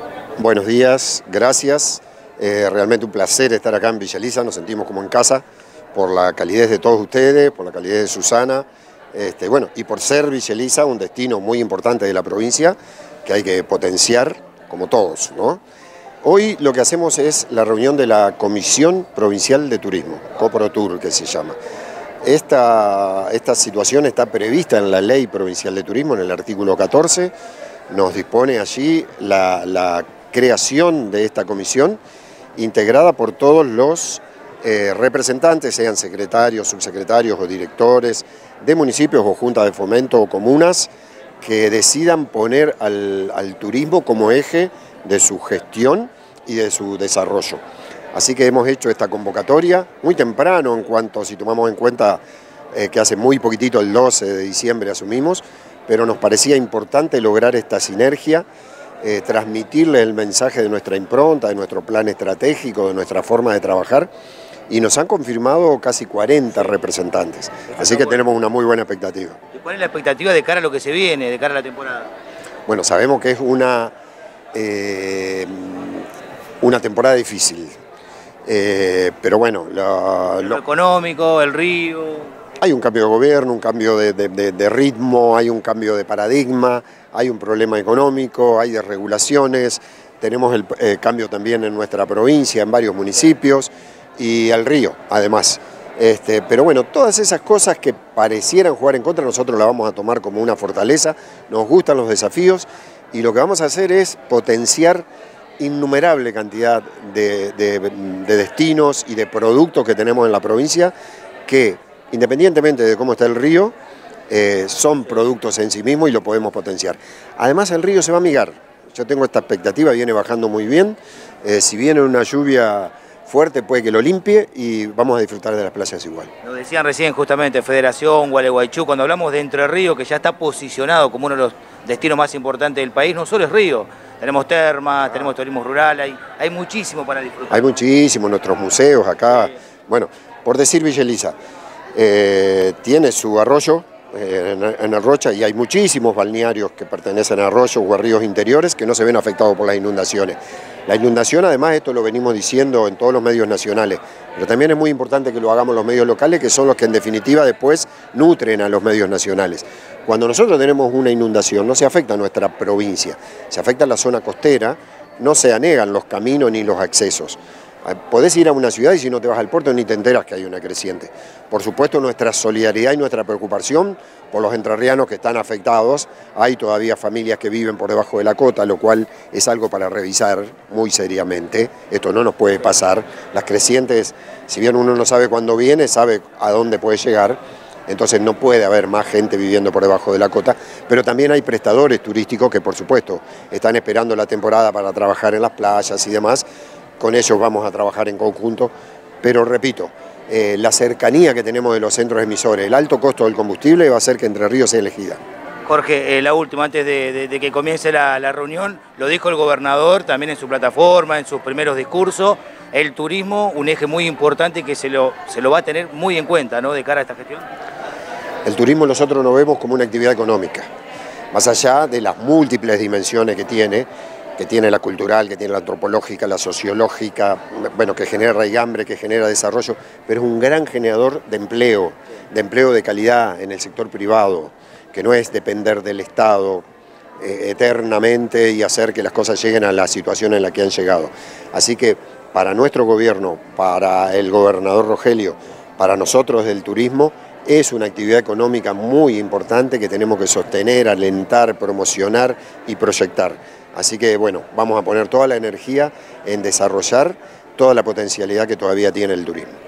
Buenos días, gracias. Realmente un placer estar acá en Villa Elisa, nos sentimos como en casa por la calidez de todos ustedes, por la calidez de Susana, bueno, y por ser Villa Elisa un destino muy importante de la provincia que hay que potenciar como todos, ¿no? Hoy lo que hacemos es la reunión de la Comisión Provincial de Turismo, CoProTur que se llama. Esta situación está prevista en la Ley Provincial de Turismo, en el artículo 14, nos dispone allí la creación de esta comisión integrada por todos los representantes, sean secretarios, subsecretarios o directores de municipios o juntas de fomento o comunas que decidan poner al turismo como eje de su gestión y de su desarrollo. Así que hemos hecho esta convocatoria muy temprano en cuanto, si tomamos en cuenta que hace muy poquitito, el 12 de diciembre asumimos, pero nos parecía importante lograr esta sinergia, transmitirle el mensaje de nuestra impronta, de nuestro plan estratégico, de nuestra forma de trabajar, y nos han confirmado casi 40 representantes, así que tenemos una muy buena expectativa. ¿Y cuál es la expectativa de cara a lo que se viene, de cara a la temporada? Bueno, sabemos que es una temporada difícil, pero bueno... Lo económico, el río... Hay un cambio de gobierno, un cambio de ritmo, hay un cambio de paradigma, hay un problema económico, hay desregulaciones, tenemos el cambio también en nuestra provincia, en varios municipios, y el río, además. Pero bueno, todas esas cosas que parecieran jugar en contra, nosotros las vamos a tomar como una fortaleza, nos gustan los desafíos, y lo que vamos a hacer es potenciar innumerable cantidad de destinos y de productos que tenemos en la provincia que, independientemente de cómo está el río, son productos en sí mismos y lo podemos potenciar. Además, el río se va a amigar. Yo tengo esta expectativa, viene bajando muy bien. Si viene una lluvia fuerte, puede que lo limpie y vamos a disfrutar de las playas igual. Lo decían recién justamente Federación, Gualeguaychú, cuando hablamos de Entre Ríos, que ya está posicionado como uno de los destinos más importantes del país, no solo es río. Tenemos termas, tenemos turismo rural, hay muchísimo para disfrutar. Hay muchísimo, nuestros museos acá. Sí. Bueno, por decir Villa Elisa, tiene su arroyo en Arrocha y hay muchísimos balnearios que pertenecen a arroyos o a ríos interiores que no se ven afectados por las inundaciones. La inundación, además, esto lo venimos diciendo en todos los medios nacionales, pero también es muy importante que lo hagamos los medios locales, que son los que en definitiva después nutren a los medios nacionales. Cuando nosotros tenemos una inundación no se afecta a nuestra provincia, se afecta a la zona costera, no se anegan los caminos ni los accesos. Podés ir a una ciudad y si no te vas al puerto ni te enteras que hay una creciente. Por supuesto, nuestra solidaridad y nuestra preocupación por los entrerrianos que están afectados. Hay todavía familias que viven por debajo de la cota, lo cual es algo para revisar muy seriamente. Esto no nos puede pasar. Las crecientes, si bien uno no sabe cuándo viene, sabe a dónde puede llegar. Entonces no puede haber más gente viviendo por debajo de la cota, pero también hay prestadores turísticos que por supuesto están esperando la temporada para trabajar en las playas y demás. Con ellos vamos a trabajar en conjunto, pero repito, la cercanía que tenemos de los centros emisores, el alto costo del combustible va a hacer que Entre Ríos sea elegida. Jorge, la última, antes de que comience la reunión, lo dijo el gobernador también en su plataforma, en sus primeros discursos, el turismo, un eje muy importante que se lo va a tener muy en cuenta, ¿no?, de cara a esta gestión. El turismo nosotros lo vemos como una actividad económica, más allá de las múltiples dimensiones que tiene la cultural, que tiene la antropológica, la sociológica, bueno, que genera raigambre, que genera desarrollo, pero es un gran generador de empleo de calidad en el sector privado, que no es depender del Estado eternamente y hacer que las cosas lleguen a la situación en la que han llegado. Así que para nuestro gobierno, para el gobernador Rogelio, para nosotros del turismo, es una actividad económica muy importante que tenemos que sostener, alentar, promocionar y proyectar. Así que bueno, vamos a poner toda la energía en desarrollar toda la potencialidad que todavía tiene el turismo.